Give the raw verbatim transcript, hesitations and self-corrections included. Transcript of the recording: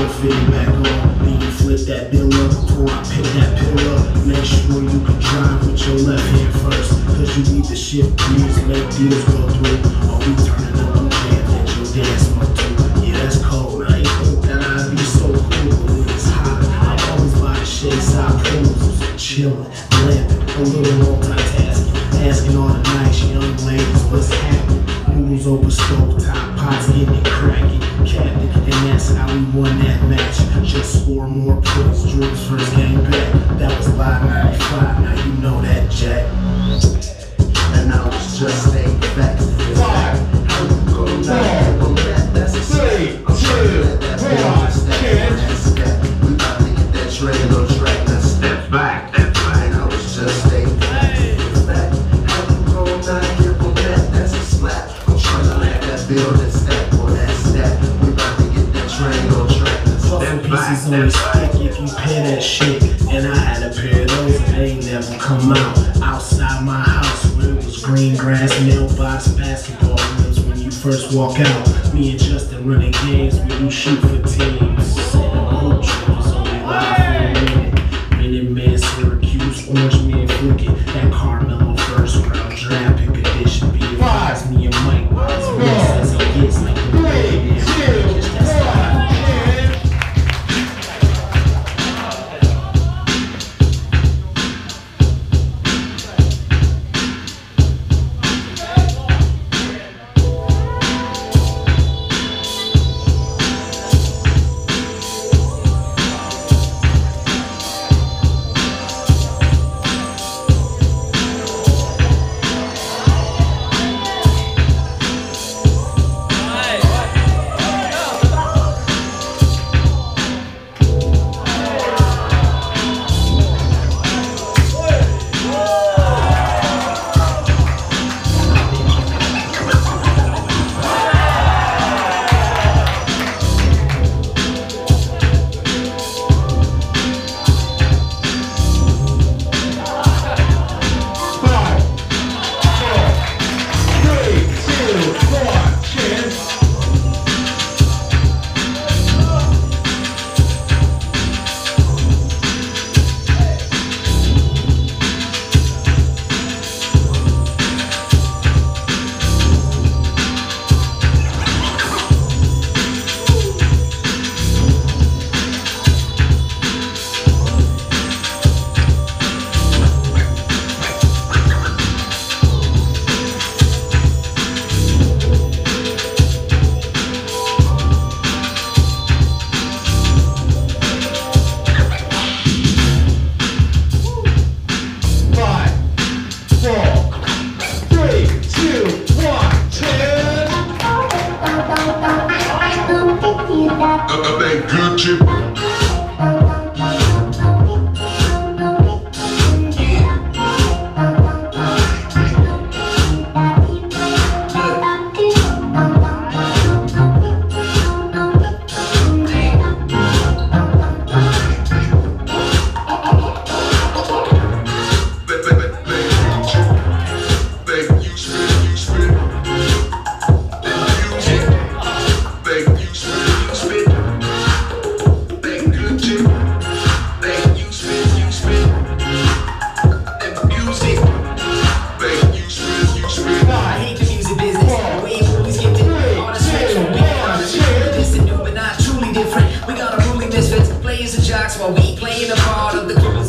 still fit it back on. Then you flip that bill up before I pick that pill up. Make sure you can drive with your left hand first, cause you need to shift gears, make deals go through. Or we turning up them jams that your dance want to. Yeah, that's cold. I ain't think that I'd be so cool, but when it's hot, I'm always by the shade side pools, chillin', glamping, a little multitasking, asking all the nice young ladies what's happening. Noodles over stove top, pots getting it cracking, captain, and that's how we won that match. Just score more points, Drew's first game back. That was live ninety-five, now you know that, Jack. And I was just saying facts. It's back. How you gon' lie? Well, that, that's a three, two, one, ten. We about to get that train on track. Now step back, step back. And I was just saying facts. It's back. How you gon' lie? Well, that, that's a slap. I'm trying to let that build and stack on that stack. We about to get that train on track. Puzzle pieces on the stick if you pay that shit. And I had a pair of those and they ain't never come out. Outside my house where it was green grass, mailbox, basketball rims when you first walk out. Me and Justin running games where you shoot for teams. And the hoop trip was only live for a minute. Minute Man, Syracuse, Orange Man flicking. That Carmelo first round draft pick edition. Be advised, me and Mike as best as he gets like the baby. That's fine. While we playing a part of the group.